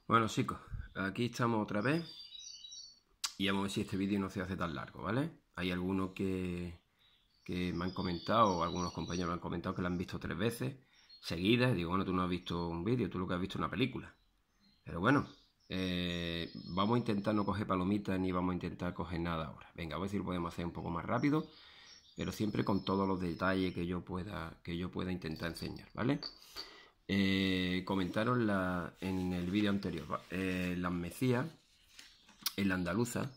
Bueno, chicos, aquí estamos otra vez y vamos a ver si este vídeo no se hace tan largo, ¿vale? Hay algunos que me han comentado, o algunos compañeros me han comentado que lo han visto 3 veces seguidas. Y digo, bueno, tú no has visto un vídeo, tú lo que has visto es una película. Pero bueno, vamos a intentar no coger palomitas ni vamos a intentar coger nada ahora. Venga, a ver si lo podemos hacer un poco más rápido, pero siempre con todos los detalles que yo pueda intentar enseñar, ¿vale? Comentaron en el vídeo anterior, las mecías, en la andaluza.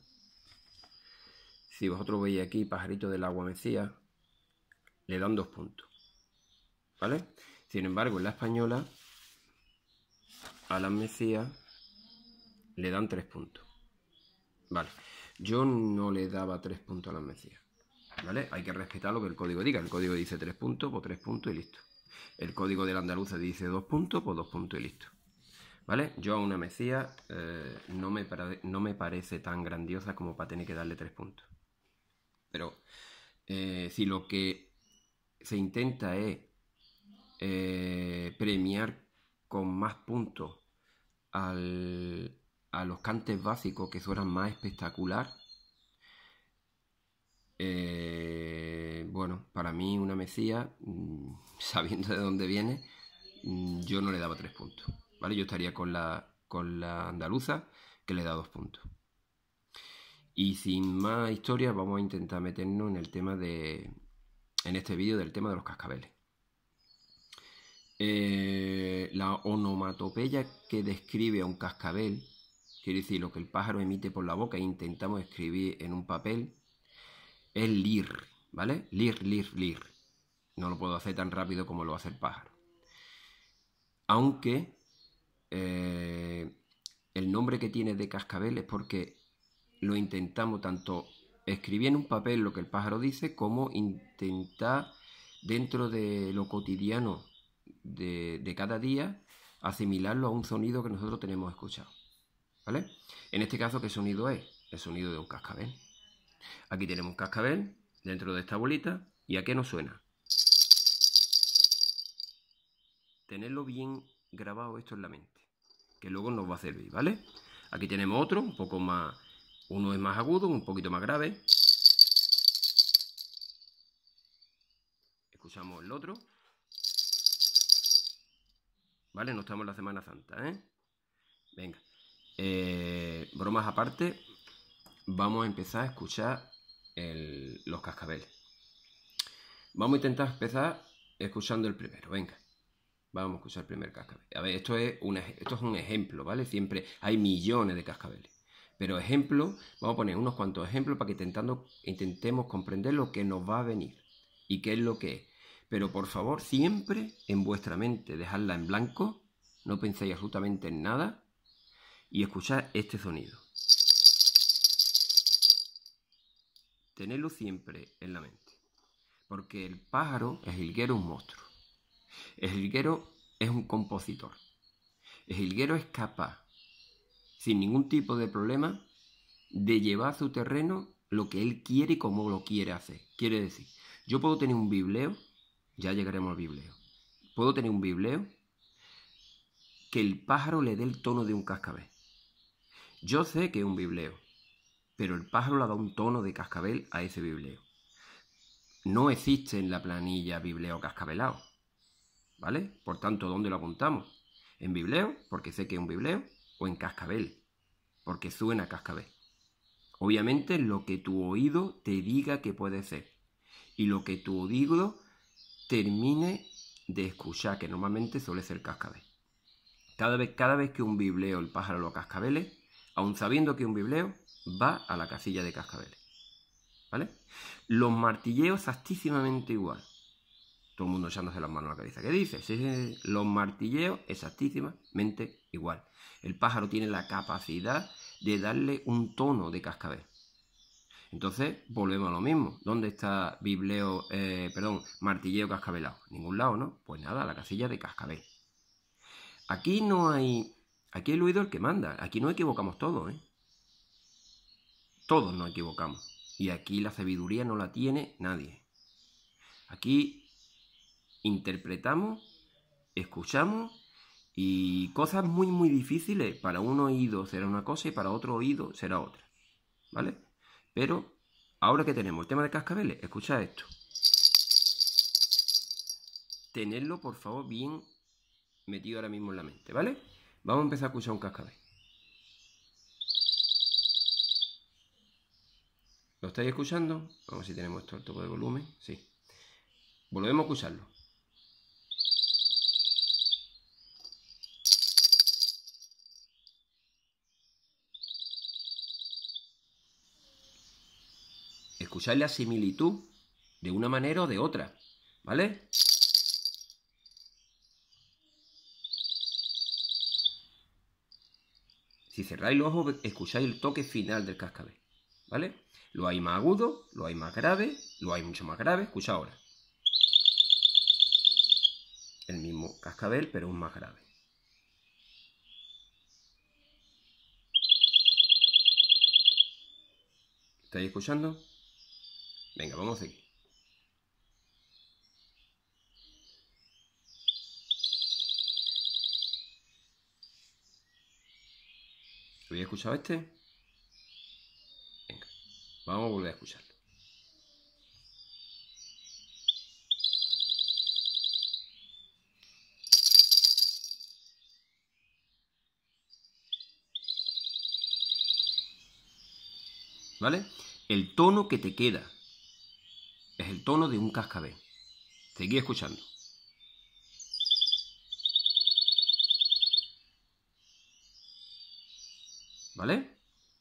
Si vosotros veis aquí pajarito del agua mecía, le dan 2 puntos, ¿vale? Sin embargo, en la española, a las mecías le dan 3 puntos, ¿vale? Yo no le daba 3 puntos a las mecías, ¿vale? Hay que respetar lo que el código diga. El código dice 3 puntos, pues 3 puntos y listo. El código de la andaluza dice 2 puntos, pues 2 puntos y listo, ¿vale? Yo a una mecía no me parece tan grandiosa como para tener que darle 3 puntos. Pero si lo que se intenta es premiar con más puntos a los cantes básicos que suenan más espectacular, bueno, para mí una mecía, sabiendo de dónde viene, yo no le daba 3 puntos, ¿vale? Yo estaría con la andaluza, que le da 2 puntos. Y sin más historias, vamos a intentar meternos en el tema en este vídeo del tema de los cascabeles. La onomatopeya que describe a un cascabel, quiere decir lo que el pájaro emite por la boca e intentamos escribir en un papel, es lir, ¿vale? Lir, lir, lir. No lo puedo hacer tan rápido como lo hace el pájaro. Aunque el nombre que tiene de cascabel es porque lo intentamos tanto escribir en un papel lo que el pájaro dice, como intentar dentro de lo cotidiano de cada día asimilarlo a un sonido que nosotros tenemos escuchado, ¿vale? En este caso, ¿qué sonido es? El sonido de un cascabel. Aquí tenemos un cascabel dentro de esta bolita. ¿Y a qué nos suena? Tenerlo bien grabado esto en la mente, que luego nos va a servir, ¿vale? Aquí tenemos otro, un poco más, uno es más agudo, un poquito más grave. Escuchamos el otro, ¿vale? No estamos en la Semana Santa, ¿eh? Venga, bromas aparte, vamos a empezar a escuchar los cascabeles. Vamos a intentar empezar escuchando el primero, venga. Vamos a escuchar el primer cascabel. A ver, esto es un ejemplo, ¿vale? Siempre hay millones de cascabeles. Pero ejemplos, vamos a poner unos cuantos ejemplos para que intentemos comprender lo que nos va a venir y qué es lo que es. Pero por favor, siempre en vuestra mente dejadla en blanco, no penséis absolutamente en nada y escuchad este sonido. Tenedlo siempre en la mente, porque el pájaro, el jilguero, es un monstruo. El jilguero es un compositor. El jilguero es capaz, sin ningún tipo de problema, de llevar a su terreno lo que él quiere y cómo lo quiere hacer. Quiere decir, yo puedo tener un bibleo, ya llegaremos al bibleo, puedo tener un bibleo que el pájaro le dé el tono de un cascabel. Yo sé que es un bibleo, pero el pájaro le da un tono de cascabel a ese bibleo. No existe en la planilla bibleo cascabelado, ¿vale? Por tanto, ¿dónde lo apuntamos? En bibleo, porque sé que es un bibleo, o en cascabel, porque suena a cascabel. Obviamente lo que tu oído te diga que puede ser y lo que tu oído termine de escuchar, que normalmente suele ser cascabel. Cada vez que un bibleo el pájaro lo cascabele, aun sabiendo que un bibleo, va a la casilla de cascabeles, ¿vale? Los martilleos exactísimamente igual. Todo el mundo echándose las manos a la cabeza. ¿Qué dices? Sí, los martilleos exactísimamente igual. El pájaro tiene la capacidad de darle un tono de cascabel. Entonces, volvemos a lo mismo. ¿Dónde está martilleo cascabelado? En ningún lado, ¿no? Pues nada, la casilla de cascabel. Aquí no hay... Aquí el oído es el que manda. Aquí no equivocamos todos, ¿eh? Todos nos equivocamos. Y aquí la sabiduría no la tiene nadie. Aquí interpretamos, escuchamos Y cosas muy difíciles, para un oído será una cosa y para otro oído será otra, ¿vale? Pero ahora que tenemos el tema de cascabeles, escuchad esto. Tenedlo, por favor, bien metido ahora mismo en la mente, ¿vale? Vamos a empezar a escuchar un cascabel. ¿Lo estáis escuchando? Vamos a ver si tenemos esto al tope de volumen. Sí. Volvemos a escucharlo. Escucháis la similitud de una manera o de otra, ¿vale? Si cerráis los ojos, escucháis el toque final del cascabel, ¿vale? Lo hay más agudo, lo hay más grave, lo hay mucho más grave. Escucha ahora. El mismo cascabel, pero un más grave. ¿Estáis escuchando? Venga, vamos a seguir. ¿Habéis escuchado este? Venga, vamos a volver a escucharlo. ¿Vale? El tono que te queda es el tono de un cascabel. Seguid escuchando. ¿Vale?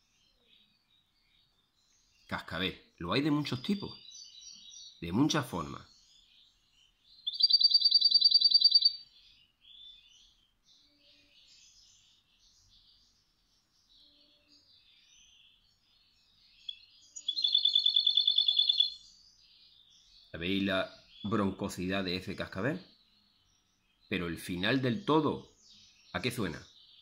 Cascabel. Lo hay de muchos tipos, de muchas formas. ¿Veis la broncosidad de ese cascabel? Pero el final del todo, ¿a qué suena?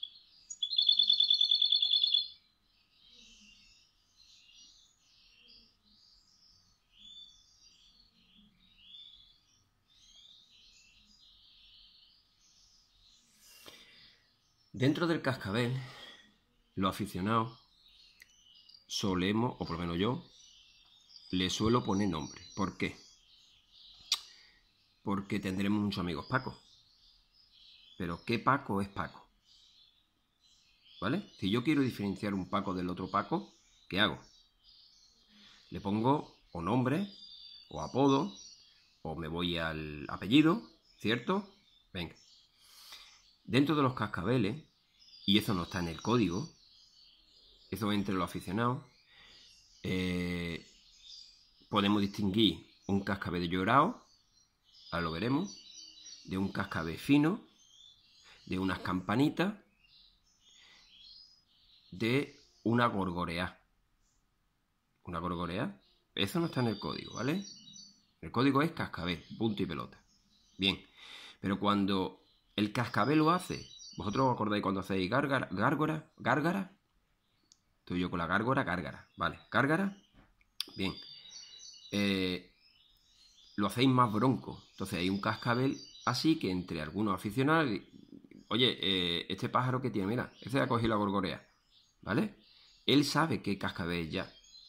Dentro del cascabel, los aficionados solemos, o por lo menos yo, le suelo poner nombre. ¿Por qué? Porque tendremos muchos amigos Paco. Pero ¿qué Paco es Paco? ¿Vale? Si yo quiero diferenciar un Paco del otro Paco, ¿qué hago? Le pongo o nombre, o apodo, o me voy al apellido, ¿cierto? Venga. Dentro de los cascabeles, y eso no está en el código, eso entre los aficionados, podemos distinguir un cascabel llorado, ahora lo veremos, de un cascabel fino, de unas campanitas, de una gorgoreá. ¿Una gorgoreá? Eso no está en el código, ¿vale? El código es cascabel, punto y pelota. Bien, pero cuando el cascabel lo hace, ¿vosotros os acordáis cuando hacéis gárgara? Estoy yo con la gárgara, ¿vale? Gárgara, bien. Lo hacéis más bronco. Entonces hay un cascabel así que entre algunos aficionados, oye, este pájaro que tiene, mira, este ha cogido la gorgorea, ¿vale? Él sabe qué cascabel ya.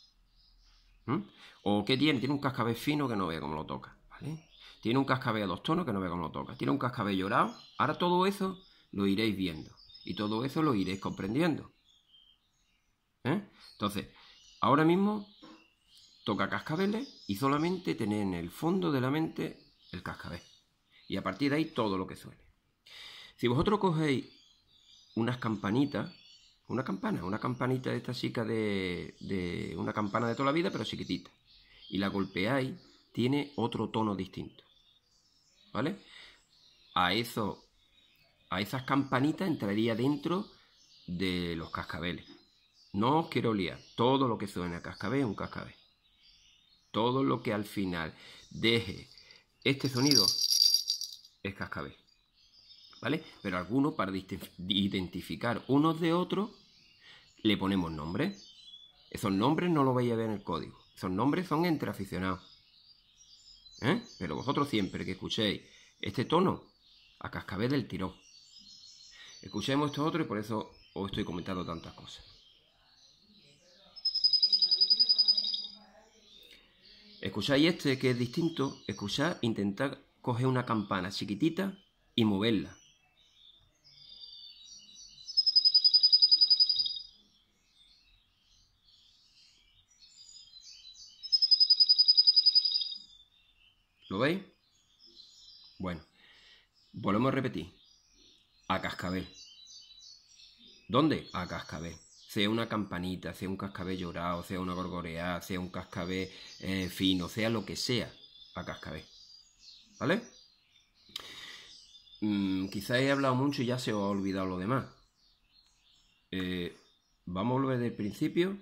O qué tiene un cascabel fino que no vea cómo lo toca, ¿vale? Tiene un cascabel a 2 tonos que no vea cómo lo toca. Tiene un cascabel llorado. Ahora todo eso lo iréis viendo. Y todo eso lo iréis comprendiendo. Entonces, ahora mismo toca cascabeles y solamente tener en el fondo de la mente el cascabel. Y a partir de ahí todo lo que suene. Si vosotros cogéis unas campanitas, una campanita de esta chica de una campana de toda la vida, pero chiquitita, y la golpeáis, tiene otro tono distinto. ¿Vale? A esas campanitas entraría dentro de los cascabeles. No os quiero liar. Todo lo que suene a cascabel es un cascabel. Todo lo que al final deje este sonido es cascabel. ¿Vale? Pero algunos, para identificar unos de otros, le ponemos nombres. Esos nombres no los vais a ver en el código. Esos nombres son entre aficionados. Pero vosotros siempre que escuchéis este tono, a cascabel del tirón. Escuchemos esto otro y por eso os estoy comentando tantas cosas. Escucháis este que es distinto, escuchad, intentad coger una campana chiquitita y moverla. ¿Lo veis? Bueno, volvemos a repetir. A cascabel. ¿Dónde? A cascabel. Sea una campanita, sea un cascabel llorado, sea una gorgoreada, sea un cascabel fino, sea lo que sea, a cascabel. ¿Vale? Quizá he hablado mucho y ya se os ha olvidado lo demás. Vamos a volver del principio.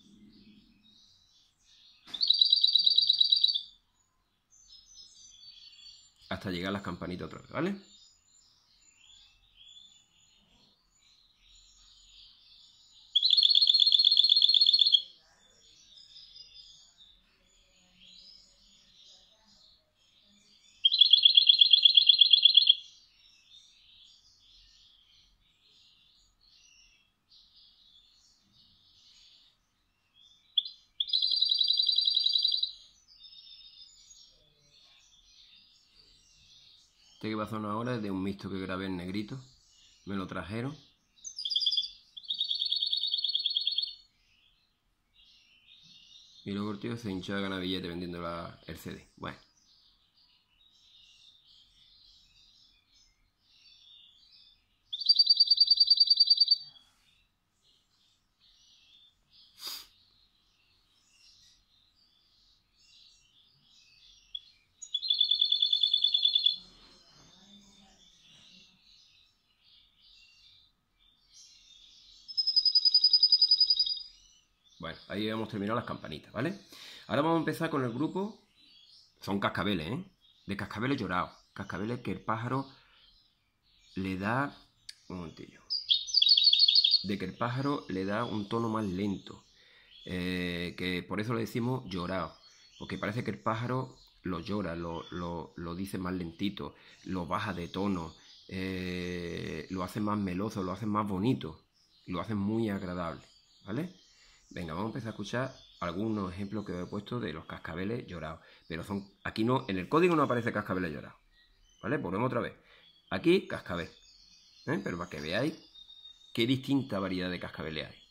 Hasta llegar a las campanitas otra vez, ¿vale? Este que pasó una hora es de un mixto que grabé en negrito. Me lo trajeron. Y luego el tío se hinchó de ganar billete vendiendo el CD. Bueno. Bueno, ahí hemos terminado las campanitas, ¿vale? Ahora vamos a empezar con el grupo. Son cascabeles, ¿eh? De cascabeles llorados. Cascabeles que el pájaro le da... Un momentillo. De que el pájaro le da un tono más lento. Que por eso le decimos llorado. Porque parece que el pájaro lo llora, lo dice más lentito, lo baja de tono, lo hace más meloso, lo hace más bonito, lo hace muy agradable, ¿vale? Venga, vamos a empezar a escuchar algunos ejemplos que os he puesto de los cascabeles llorados. Pero son, aquí no, en el código no aparece cascabeles llorados, ¿vale? Volvemos otra vez. Aquí, cascabel, pero para que veáis qué distinta variedad de cascabeles hay.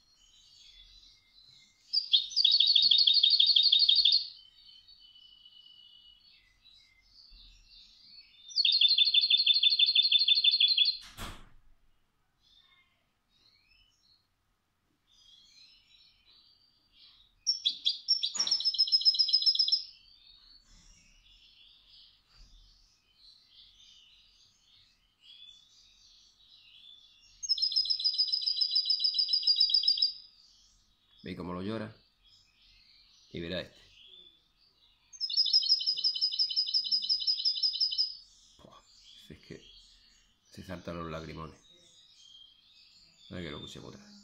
¿Veis cómo lo llora? Y verá este. Es que se saltan los lagrimones. Ahora que lo escuchemos otra vez.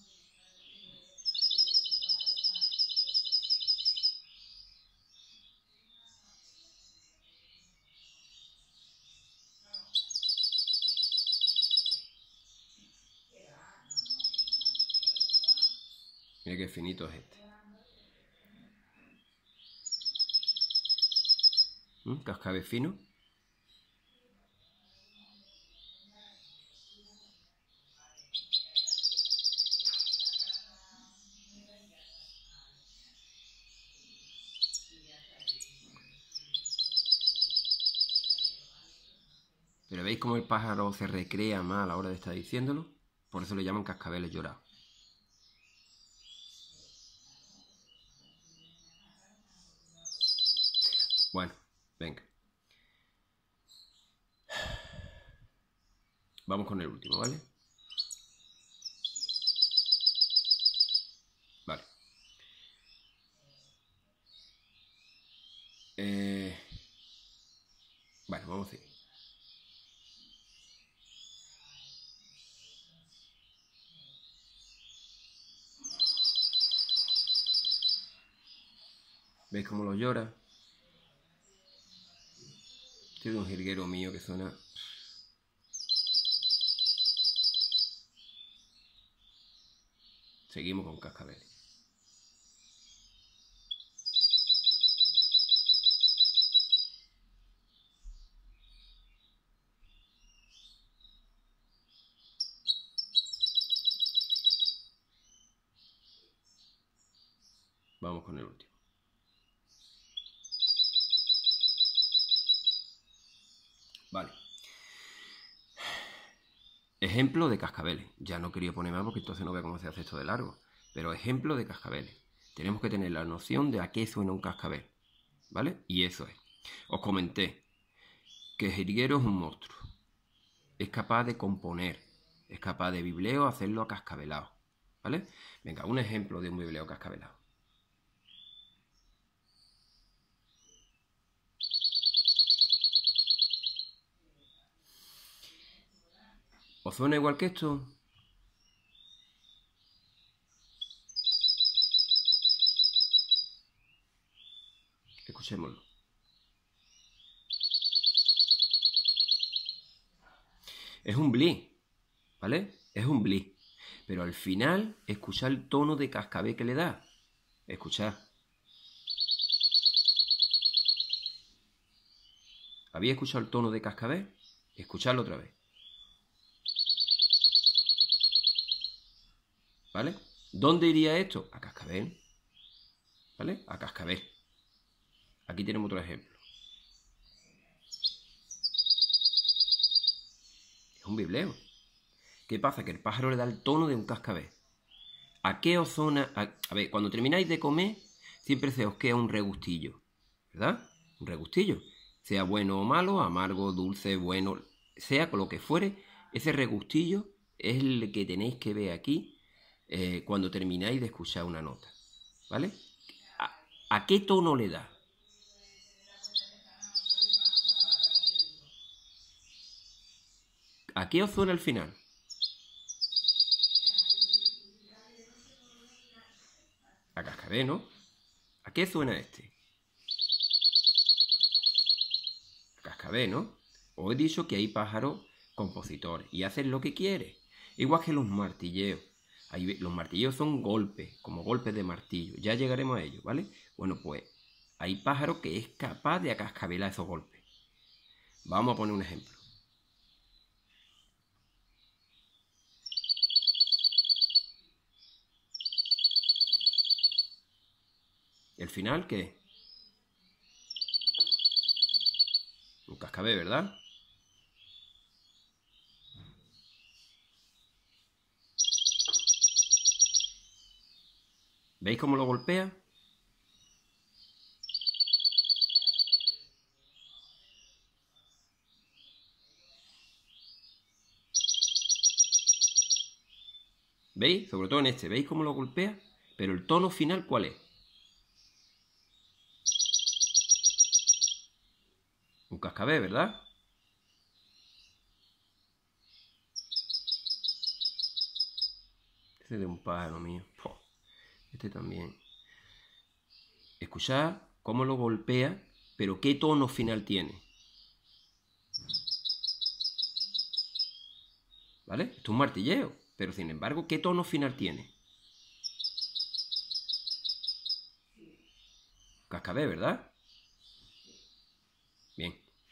Mira qué finito es este. Cascabel fino. Pero veis cómo el pájaro se recrea más a la hora de estar diciéndolo. Por eso le llaman cascabeles llorados. Bueno, venga. Vamos con el último, ¿vale? Vale. Bueno, vamos a seguir. ¿Veis cómo lo llora? Este es un jilguero mío que suena... Seguimos con cascabeles. Vamos con el último. Vale. Ejemplo de cascabeles. Ya no quería poner más porque entonces no veo cómo se hace esto de largo. Pero ejemplo de cascabeles. Tenemos que tener la noción de a qué suena un cascabel. ¿Vale? Y eso es. Os comenté que el jilguero es un monstruo. Es capaz de componer. Es capaz de bibleo hacerlo a cascabelado. ¿Vale? Venga, un ejemplo de un bibleo cascabelado. ¿Os suena igual que esto? Escuchémoslo. Es un bli, ¿vale? Es un bli. Pero al final, escuchad el tono de cascabel que le da. Escuchad. ¿Habéis escuchado el tono de cascabel? Escuchadlo otra vez. ¿Vale? ¿Dónde iría esto? A cascabel. ¿Vale? A cascabel. Aquí tenemos otro ejemplo. Es un bibleo. ¿Qué pasa? Que el pájaro le da el tono de un cascabel. ¿A qué os suena? A ver, cuando termináis de comer, siempre se os queda un regustillo. ¿Verdad? Un regustillo. Sea bueno o malo, amargo, dulce, bueno, sea con lo que fuere, ese regustillo es el que tenéis que ver aquí cuando termináis de escuchar una nota. ¿Vale? ¿A qué tono le da? ¿A qué os suena el final? A cascabel, ¿no? ¿A qué suena este? A cascabel, ¿no? Os he dicho que hay pájaros compositores y hacen lo que quieren. Igual que los martilleos. Los martilleos son golpes, como golpes de martillo. Ya llegaremos a ello, ¿vale? Bueno, pues hay pájaros que es capaz de acascabelar esos golpes. Vamos a poner un ejemplo. ¿El final qué es? Un cascabel, ¿verdad? ¿Veis cómo lo golpea? ¿Veis? Sobre todo en este. ¿Veis cómo lo golpea? Pero el tono final, ¿cuál es? Un cascabel, ¿verdad? Este es de un pájaro mío. Este también. Escuchad cómo lo golpea, pero qué tono final tiene. ¿Vale? Esto es un martilleo, pero sin embargo, ¿qué tono final tiene? Cascabel, ¿verdad? Bien.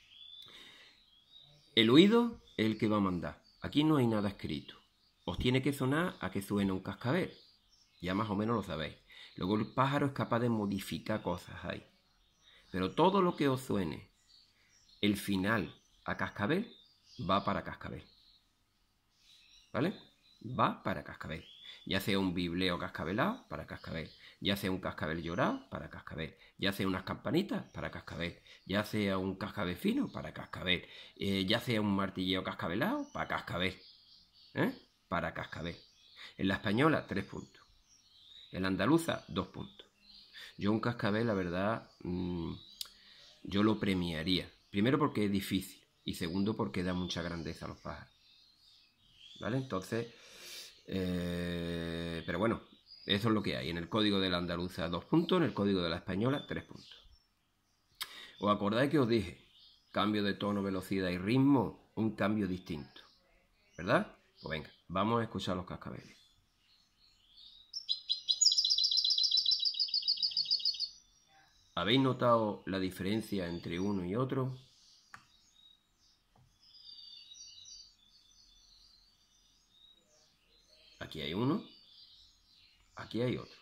El oído es el que va a mandar. Aquí no hay nada escrito. Os tiene que sonar a que suena un cascabel. Ya más o menos lo sabéis. Luego el pájaro es capaz de modificar cosas ahí. Pero todo lo que os suene, el final a cascabel, va para cascabel. ¿Vale? Va para cascabel. Ya sea un bibleo cascabelado, para cascabel. Ya sea un cascabel llorado, para cascabel. Ya sea unas campanitas, para cascabel. Ya sea un cascabel fino, para cascabel. Ya sea un martilleo cascabelado, para cascabel. Para cascabel. En la española, 3 puntos. En la andaluza, 2 puntos. Yo un cascabel, la verdad, yo lo premiaría. Primero porque es difícil y segundo porque da mucha grandeza a los pájaros. ¿Vale? Entonces, pero bueno, eso es lo que hay. En el código de la andaluza 2 puntos, en el código de la española 3 puntos. ¿Os acordáis que os dije? Cambio de tono, velocidad y ritmo, un cambio distinto. ¿Verdad? Pues venga, vamos a escuchar los cascabeles. ¿Habéis notado la diferencia entre uno y otro? Aquí hay uno, aquí hay otro.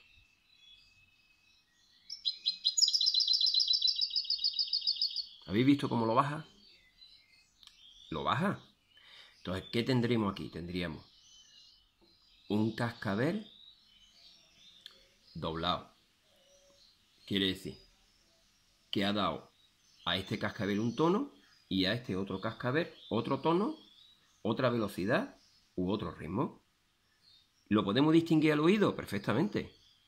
¿Habéis visto cómo lo baja? Lo baja. Entonces, ¿qué tendríamos aquí? Tendríamos un cascabel doblado. Quiere decir que ha dado a este cascabel un tono y a este otro cascabel otro tono, otra velocidad u otro ritmo. ¿Lo podemos distinguir al oído? Perfectamente.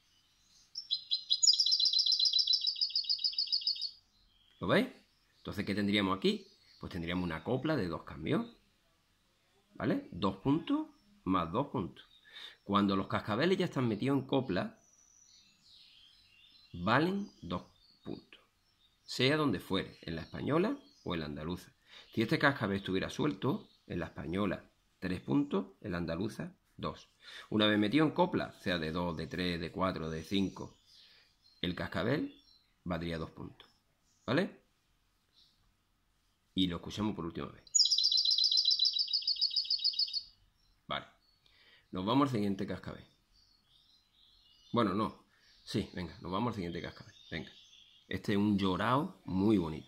¿Lo veis? Entonces, ¿qué tendríamos aquí? Pues tendríamos una copla de dos cambios. ¿Vale? 2 puntos más 2 puntos. Cuando los cascabeles ya están metidos en copla, valen 2 puntos. Sea donde fuere, en la española o en la andaluza. Si este cascabel estuviera suelto, en la española 3 puntos, en la andaluza 2. Una vez metido en copla, sea de 2, de 3, de 4, de 5, el cascabel valdría 2 puntos. ¿Vale? Y lo escuchamos por última vez. Vale. Nos vamos al siguiente cascabel. Bueno, no. Sí, venga, nos vamos al siguiente cascabel. Venga. Este es un llorado muy bonito.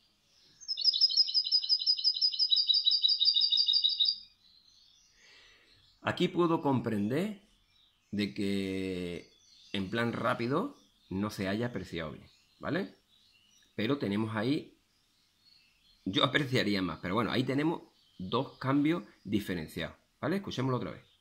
Aquí puedo comprender de que en plan rápido no se haya apreciado bien, ¿vale? Pero tenemos ahí, yo apreciaría más, pero bueno, ahí tenemos dos cambios diferenciados, ¿vale? Escuchémoslo otra vez.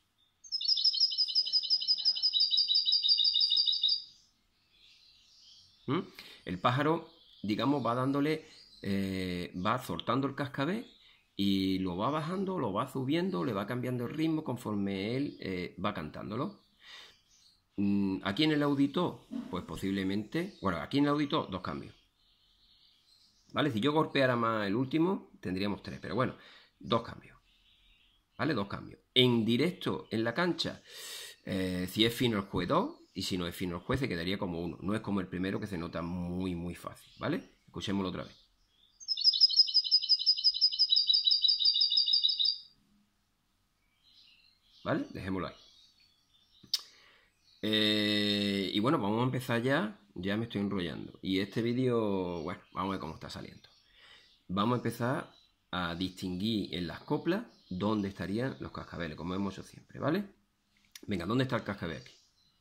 El pájaro, digamos, va dándole, va soltando el cascabel y lo va bajando, lo va subiendo, le va cambiando el ritmo conforme él va cantándolo. Aquí en el auditor, pues posiblemente, bueno, aquí en el auditor, dos cambios. ¿Vale? Si yo golpeara más el último, tendríamos 3, pero bueno, 2 cambios. ¿Vale? 2 cambios. En directo, en la cancha, si es fino el juez 2, y si no es fino el juez se quedaría como 1. No es como el primero que se nota muy, muy fácil, ¿vale? Escuchémoslo otra vez. ¿Vale? Dejémoslo ahí. Y bueno, vamos a empezar ya. Ya me estoy enrollando. Y este vídeo, bueno, vamos a ver cómo está saliendo. Vamos a empezar a distinguir en las coplas dónde estarían los cascabeles, como hemos hecho siempre, ¿vale? Venga, ¿dónde está el cascabel aquí?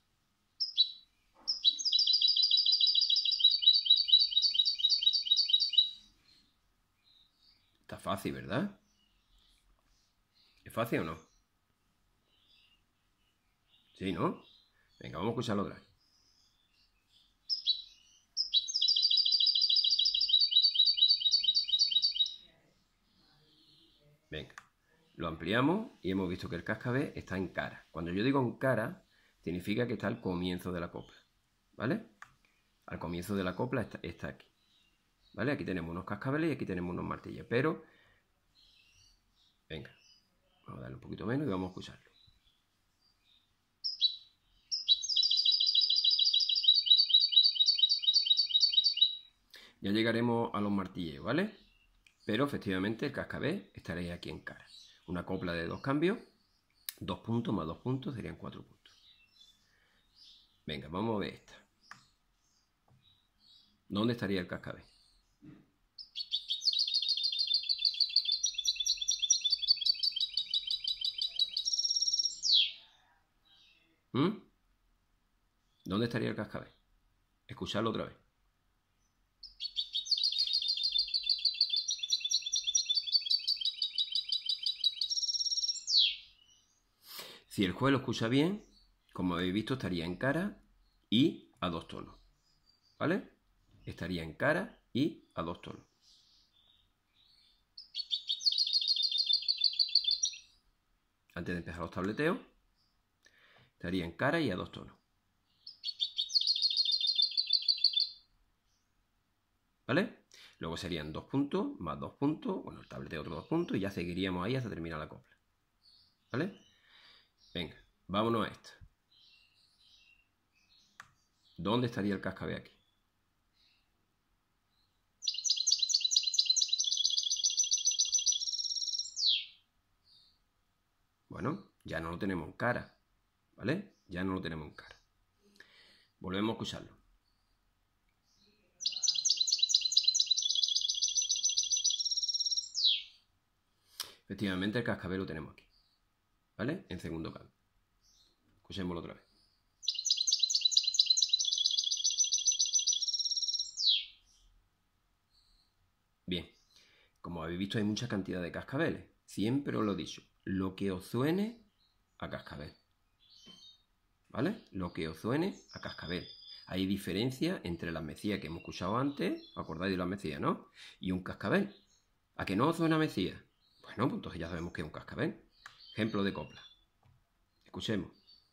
Está fácil, ¿verdad? ¿Es fácil o no? Sí, ¿no? Venga, vamos a escucharlo otra vez. Venga, lo ampliamos y hemos visto que el cascabel está en cara. Cuando yo digo en cara, significa que está al comienzo de la copla, ¿vale? Al comienzo de la copla está aquí, ¿vale? Aquí tenemos unos cascabeles y aquí tenemos unos martillos, pero... Venga, vamos a darle un poquito menos y vamos a escucharlo. Ya llegaremos a los martillos, ¿vale? Pero efectivamente el cascabel estaría aquí en cara. Una copla de 2 cambios, 2 puntos más 2 puntos serían 4 puntos. Venga, vamos a ver esta. ¿Dónde estaría el cascabel? ¿Dónde estaría el cascabel? Escuchadlo otra vez. Si el juez lo escucha bien, como habéis visto, estaría en cara y a 2 tonos. ¿Vale? Estaría en cara y a 2 tonos. Antes de empezar los tableteos, estaría en cara y a 2 tonos. ¿Vale? Luego serían 2 puntos más 2 puntos, bueno, el tableteo otros 2 puntos y ya seguiríamos ahí hasta terminar la copla. ¿Vale? Venga, vámonos a esta. ¿Dónde estaría el cascabel aquí? Bueno, ya no lo tenemos en cara, ¿vale? Ya no lo tenemos en cara. Volvemos a escucharlo. Efectivamente, el cascabel lo tenemos aquí, ¿vale? En segundo canto. Escuchémoslo otra vez. Bien, como habéis visto hay mucha cantidad de cascabeles. Siempre os lo he dicho, lo que os suene a cascabel, ¿vale? Lo que os suene a cascabel. Hay diferencia entre las mesías que hemos escuchado antes, ¿os acordáis de las mesías, no? Y un cascabel. ¿A que no os suena mesía? Bueno, pues entonces ya sabemos que es un cascabel. Ejemplo de copla. Escuchemos.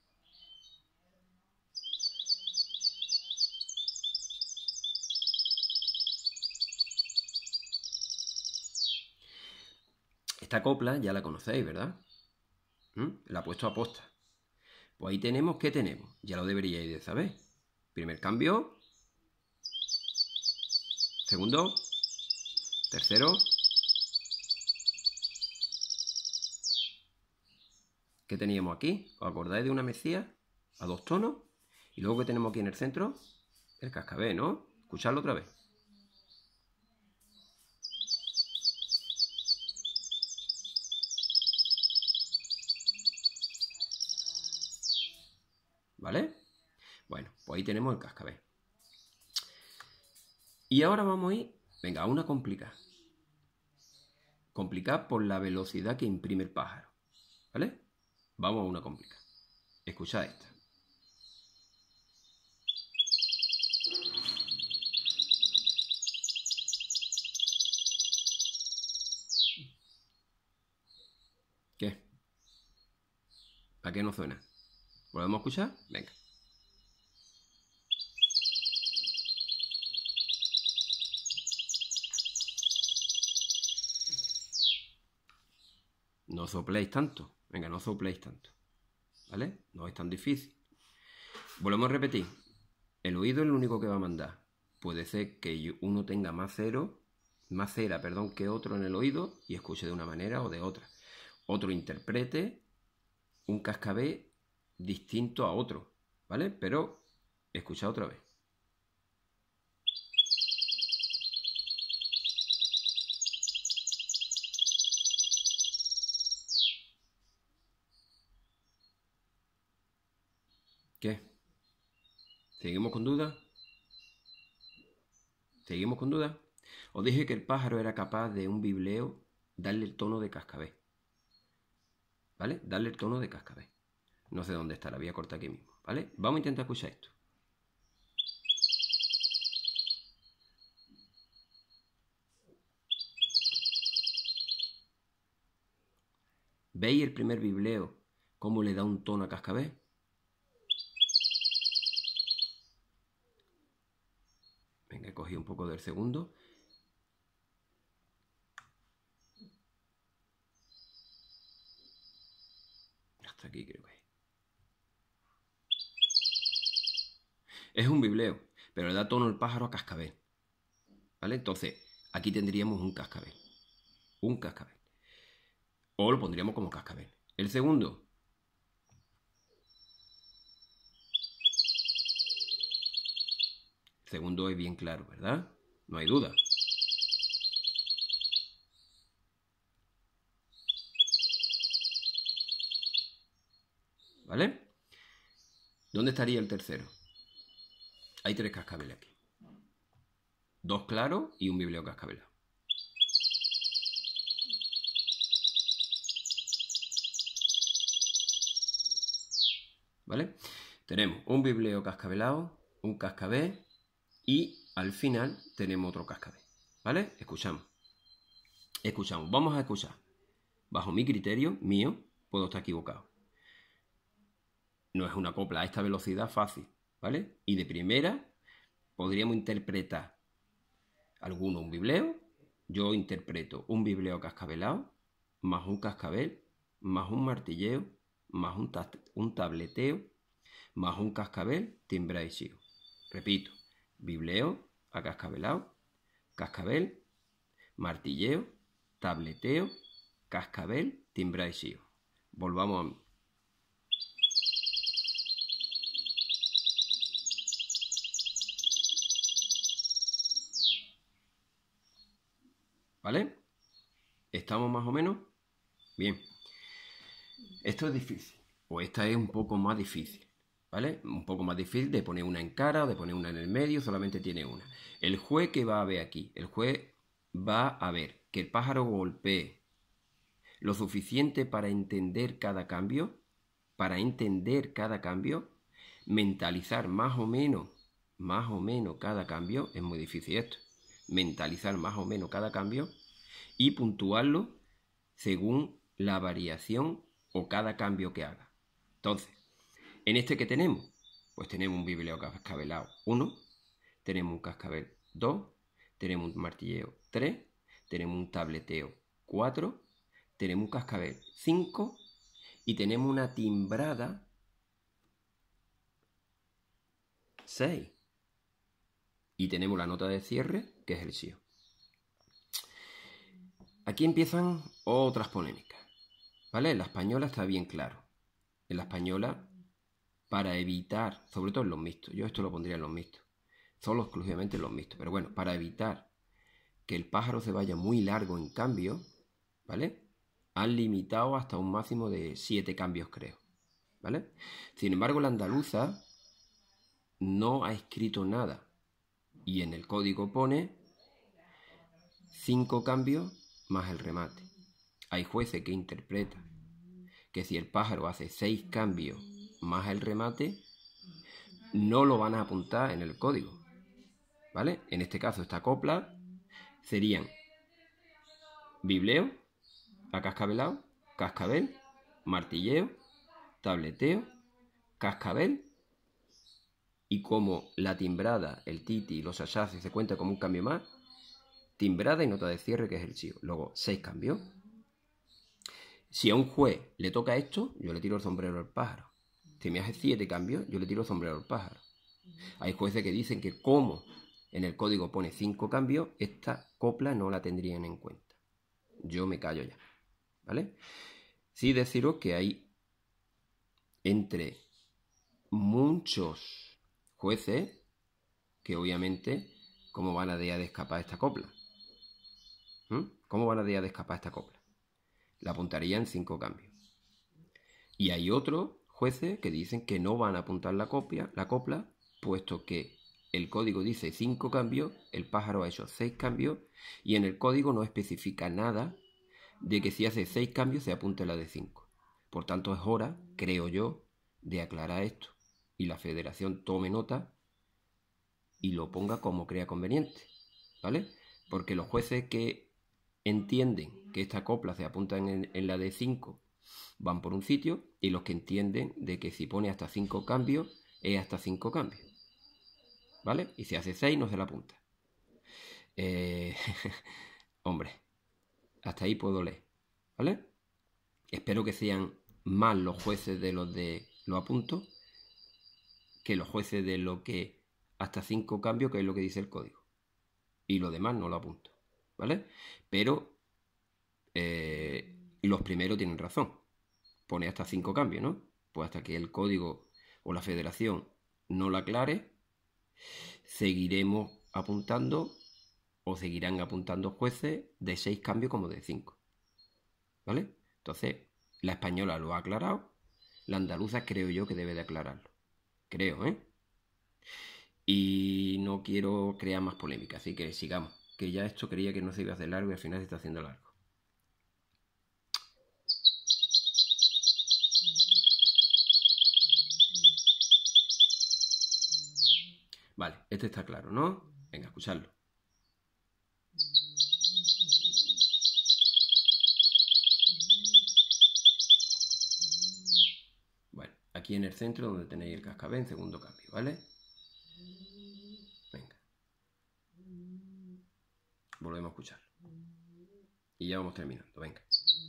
Esta copla ya la conocéis, ¿verdad? La he puesto a posta. Pues ahí tenemos, ¿qué tenemos? Ya lo deberíais de saber. Primer cambio. Segundo. Tercero. ¿Qué teníamos aquí? ¿Os acordáis de una mesía a 2 tonos? Y luego, ¿qué tenemos aquí en el centro? El cascabel, ¿no? Escuchadlo otra vez. ¿Vale? Bueno, pues ahí tenemos el cascabel. Y ahora vamos a ir, venga, a una complicada. Complicada por la velocidad que imprime el pájaro. ¿Vale? Vamos a una complicada. Escuchad esta. ¿Qué? ¿A qué no suena? ¿Volvemos a escuchar? Venga. No sopléis tanto. Venga, no sopléis tanto. ¿Vale? No es tan difícil. Volvemos a repetir. El oído es lo único que va a mandar. Puede ser que uno tenga más cera, que otro en el oído y escuche de una manera o de otra. Otro interprete un cascabel distinto a otro, ¿vale? Pero escucha otra vez. ¿Qué? ¿Seguimos con dudas? ¿Seguimos con dudas? Os dije que el pájaro era capaz de un bibleo darle el tono de cascabel. ¿Vale? Darle el tono de cascabel. No sé dónde está, la voy a cortar aquí mismo, ¿vale? Vamos a intentar escuchar esto. ¿Veis el primer bibleo cómo le da un tono a cascabel? Venga, he cogido un poco del segundo. Hasta aquí creo que es. Es un bibleo, pero le da tono el pájaro a cascabel. ¿Vale? Entonces, aquí tendríamos un cascabel. Un cascabel. O lo pondríamos como cascabel. El segundo. El segundo es bien claro, ¿verdad? No hay duda. ¿Vale? ¿Dónde estaría el tercero? Hay 3 cascabeles aquí. 2 claros y un bibleo cascabelado. ¿Vale? Tenemos un bibleo cascabelado, un cascabel y al final tenemos otro cascabel. ¿Vale? Escuchamos. Escuchamos. Vamos a escuchar. Bajo mi criterio, mío, puedo estar equivocado. No es una copla a esta velocidad fácil, ¿vale? Y de primera podríamos interpretar alguno un bibleo. Yo interpreto un bibleo cascabelado, más un cascabel, más un martilleo, más un tableteo, más un cascabel, timbraisío. Repito, bibleo acascabelado, cascabel, martilleo, tableteo, cascabel, timbraisío. volvamos a... ¿Vale? ¿Estamos más o menos? Bien. Esto es difícil, o esta es un poco más difícil, ¿vale? Un poco más difícil de poner una en cara o de poner una en el medio, solamente tiene una. El juez que va a ver aquí, el juez va a ver que el pájaro golpee lo suficiente para entender cada cambio, mentalizar más o menos cada cambio, es muy difícil esto, mentalizar más o menos cada cambio y puntuarlo según la variación o cada cambio que haga. Entonces, en este que tenemos, pues tenemos un bibleo cascabelado 1, tenemos un cascabel 2, tenemos un martilleo 3, tenemos un tableteo 4, tenemos un cascabel 5 y tenemos una timbrada 6. Y tenemos la nota de cierre, que es el sío. Aquí empiezan otras polémicas, ¿vale? En la española está bien claro. En la española, para evitar, sobre todo en los mixtos, yo esto lo pondría en los mixtos, solo exclusivamente en los mixtos, pero bueno, para evitar que el pájaro se vaya muy largo en cambio, ¿vale? Han limitado hasta un máximo de 7 cambios, creo, ¿vale? Sin embargo, la andaluza no ha escrito nada y en el código pone 5 cambios más el remate. Hay jueces que interpretan que si el pájaro hace 6 cambios más el remate, no lo van a apuntar en el código, ¿vale? En este caso, esta copla serían bibleo, acascabelado, cascabel, martilleo, tableteo, cascabel, y como la timbrada, el titi y los hachaces se cuenta como un cambio más, timbrada y nota de cierre, que es el chío. Luego, 6 cambios. Si a un juez le toca esto, yo le tiro el sombrero al pájaro. Si me hace 7 cambios, yo le tiro el sombrero al pájaro. Hay jueces que dicen que como en el código pone 5 cambios, esta copla no la tendrían en cuenta. Yo me callo ya, ¿vale? Sí deciros que hay entre muchos jueces que obviamente, ¿cómo van a dejar de escapar esta copla? ¿Cómo van a dejar de escapar esta copla? La apuntaría en 5 cambios. Y hay otros jueces que dicen que no van a apuntar la copla, puesto que el código dice 5 cambios, el pájaro ha hecho 6 cambios, y en el código no especifica nada de que si hace 6 cambios se apunte la de 5. Por tanto, es hora, creo yo, de aclarar esto. Y la federación tome nota y lo ponga como crea conveniente, ¿vale? Porque los jueces que entienden que esta copla se apunta en la de 5 van por un sitio, y los que entienden de que si pone hasta 5 cambios, es hasta 5 cambios, ¿vale? Y si hace 6 no se la apunta. Hombre, hasta ahí puedo leer, ¿vale? Espero que sean más los jueces de los de lo apunto que los jueces de lo que hasta 5 cambios, que es lo que dice el código. Y lo demás no lo apunto, ¿vale? Pero los primeros tienen razón. Pone hasta 5 cambios, ¿no? Pues hasta que el código o la federación no lo aclare, seguiremos apuntando o seguirán apuntando jueces de 6 cambios como de 5, ¿vale? Entonces, la española lo ha aclarado, la andaluza creo yo que debe de aclararlo. Creo, ¿eh? Y no quiero crear más polémica, así que sigamos. Que ya esto creía que no se iba a hacer largo y al final se está haciendo largo. Vale, este está claro, ¿no? Venga, escuchadlo. Bueno, aquí en el centro donde tenéis el cascabel en segundo cambio, ¿vale? Venga. Volvemos a escucharlo. Y ya vamos terminando, venga.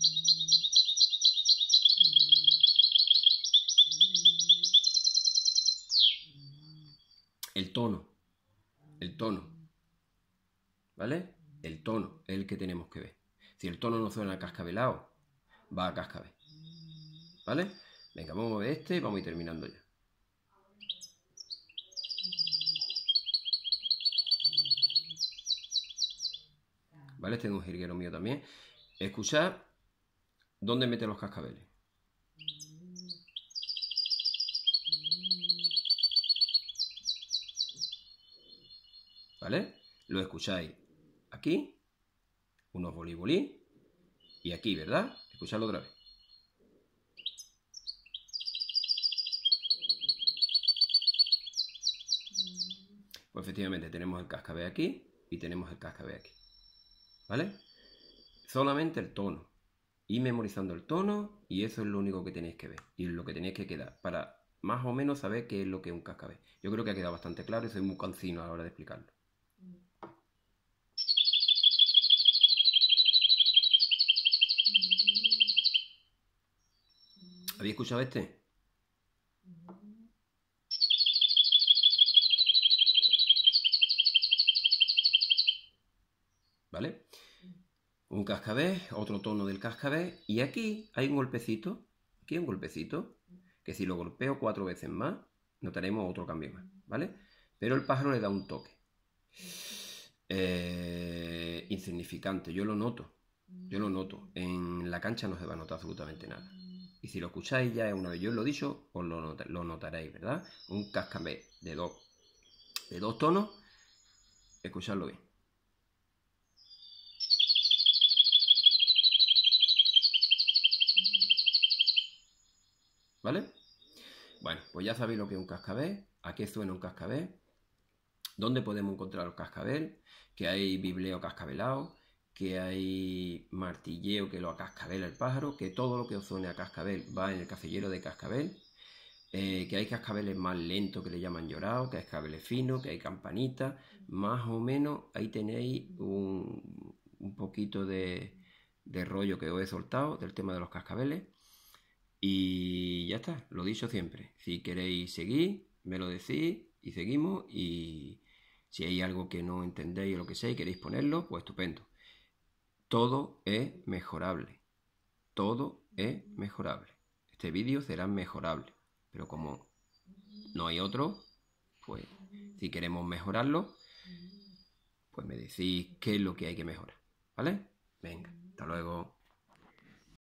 El tono, ¿vale? El tono es el que tenemos que ver. Si el tono no suena a cascabelado, va a cascabel. ¿vale? Venga, vamos a mover este y vamos a ir terminando ya. ¿Vale? Este es un jilguero mío también. Escuchad dónde mete los cascabeles. ¿Vale? Lo escucháis aquí, unos bolí y aquí, ¿verdad? Escuchadlo otra vez. Pues efectivamente tenemos el cascabel aquí y tenemos el cascabel aquí. ¿Vale? Solamente el tono. Y memorizando el tono, y eso es lo único que tenéis que ver. Y lo que tenéis que quedar para más o menos saber qué es lo que es un cascabel. Yo creo que ha quedado bastante claro y soy muy cansino a la hora de explicarlo. ¿Habéis escuchado este? ¿Vale? Un cascabel, otro tono del cascabel, y aquí hay un golpecito, aquí hay un golpecito, que si lo golpeo 4 veces más, notaremos otro cambio más, ¿vale? Pero el pájaro le da un toque. Insignificante, yo lo noto, en la cancha no se va a notar absolutamente nada. Y si lo escucháis ya una vez yo lo he dicho, os lo notaréis, ¿verdad? Un cascabel de dos tonos, escuchadlo bien. ¿Vale? Bueno, pues ya sabéis lo que es un cascabel, a qué suena un cascabel, dónde podemos encontrar el cascabel, que hay bibleo cascabelado, que hay martilleo que lo acascabela el pájaro, que todo lo que os suene a cascabel va en el casillero de cascabel, que hay cascabeles más lentos que le llaman llorado, que hay cascabeles finos, que hay campanitas, más o menos ahí tenéis un poquito de rollo que os he soltado del tema de los cascabeles. Y ya está, lo dicho siempre. Si queréis seguir, me lo decís y seguimos. Y si hay algo que no entendéis o lo que sea y queréis ponerlo, pues estupendo. Todo es mejorable. Todo es mejorable. Este vídeo será mejorable. Pero como no hay otro, pues si queremos mejorarlo, pues me decís qué es lo que hay que mejorar. ¿Vale? Venga, hasta luego.